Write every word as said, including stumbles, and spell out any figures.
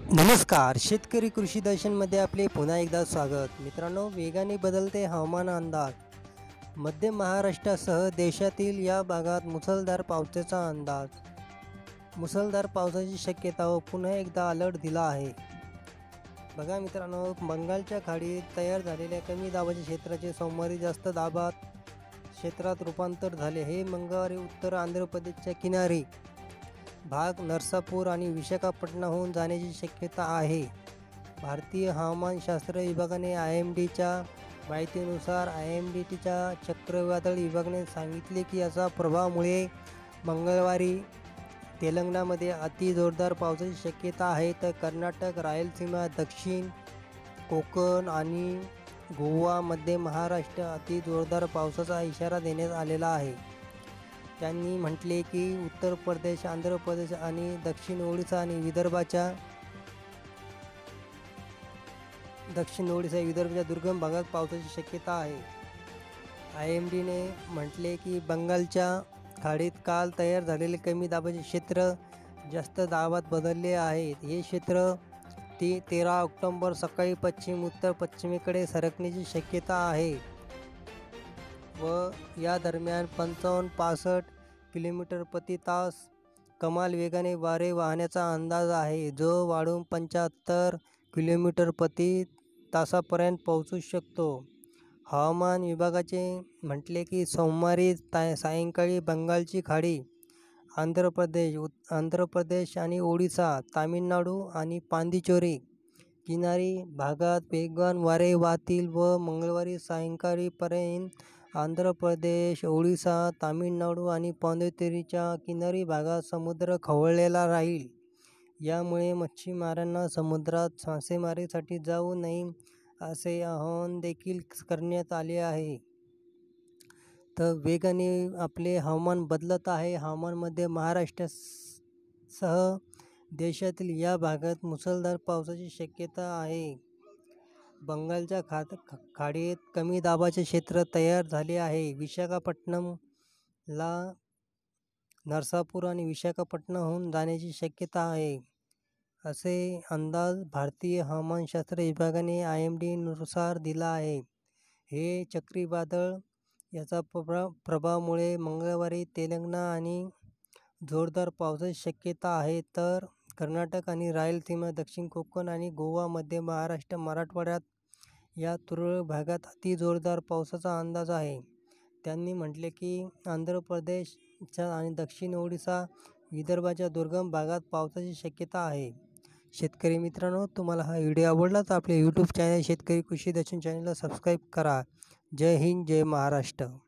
नमस्कार, शेतकरी कृषी दर्शनमध्ये आपले पुन्हा एकदा स्वागत. मित्रांनो, वेगाने बदलते हवामान अंदाज. मध्य महाराष्ट्रासह देशातील या भागात मुसळधार पावसाचा अंदाज. मुसळधार पावसाची शक्यता व पुन्हा एकदा अलर्ट दिला आहे. बघा मित्रांनो, बंगालच्या खाडीत तयार झालेल्या कमी दाबाच्या क्षेत्राचे सोमवारी जास्त दाबात क्षेत्रात रूपांतर झाले. हे मंगळवारी उत्तर आंध्र प्रदेशच्या किनारी भाग नरसापूर आणि विशाखापट्टणमहून जाण्याची शक्यता आहे. भारतीय हवामानशास्त्र विभागाने आय एम डीच्या माहितीनुसार आय एम डीच्या चक्रवादळ विभागाने सांगितले की याचा प्रभावामुळे मंगळवारी तेलंगणामध्ये अति जोरदार पावसाची शक्यता आहे. तर कर्नाटक, रायलसीमा, दक्षिण कोकण आणि गोवा, मध्य महाराष्ट्र अति जोरदार पावसाचा इशारा देण्यात आलेला आहे. त्यांनी म्हटले की उत्तर प्रदेश, आंध्र प्रदेश आणि दक्षिण ओडिशा आणि विदर्भाच्या दक्षिण ओडिशा विदर्भाच्या दुर्गम भागात पावसाची शक्यता आहे. आय एम डीने म्हटले की बंगालच्या खाडीत काल तयार झालेले कमी दाबाचे क्षेत्र जास्त दाबात बदलले आहे. हे क्षेत्र ती तेरा ऑक्टोबर सकाळी पश्चिम उत्तर पश्चिमेकडे सरकण्याची शक्यता आहे व या दरम्यान पंचावन्न पासष्ट किलोमीटर प्रति तास कमाल वेगाने वारे वाहण्याचा अंदाज आहे, जो वाढून पंच्याहत्तर किलोमीटर प्रति तासापर्यंत पोहोचू शकतो. हवामान विभागाचे म्हटले की सोमवारी ता सायंकाळी बंगालची खाडी, आंध्र प्रदेश आंध्र प्रदेश आणि ओडिशा, तामिळनाडू आणि पांदिचेरी किनारी भागात वेगवान वारे वाहतील व मंगळवारी सायंकाळीपर्यंत आंध्र प्रदेश, ओडिशा, तामिळनाडू आणि पांडिचेरीच्या किनारी भागात समुद्र खवळलेला राहील. यामुळे मच्छीमारांना समुद्रात मासेमारीसाठी जाऊ नये असे आवाहन देखील करण्यात आले आहे. तर वेगाने आपले हवामान बदलत आहे. हवामानमध्ये महाराष्ट्रासह देशातील या भागात मुसळधार पावसाची शक्यता आहे. बंगालच्या खात खाडीत कमी दाबाचे क्षेत्र तयार झाले आहे. विशाखापट्टणमला नरसापूर आणि विशाखापट्टणमहून जाण्याची शक्यता आहे, असे अंदाज भारतीय हवामानशास्त्र विभागाने आय एम डी नुसार दिला आहे. हे चक्रीवादळ याचा प्रभाव प्रभावामुळे मंगळवारी तेलंगणा आणि जोरदार पावसाची शक्यता आहे. तर कर्नाटक आणि रायलसीमा, दक्षिण कोकण आणि गोवा, मध्य महाराष्ट्र, मराठवाड्यात या तुरळक भागात अति जोरदार पावसाचा अंदाज आहे. त्यांनी म्हटले की आंध्र प्रदेशच्या आणि दक्षिण ओडिशा, विदर्भाच्या दुर्गम भागात पावसाची शक्यता आहे. शेतकरी मित्रांनो, तुम्हाला हा व्हिडिओ आवडला तर आपले यूट्यूब चॅनल शेतकरी कृषी दर्शन चॅनलला सबस्क्राईब करा. जय हिंद, जय महाराष्ट्र.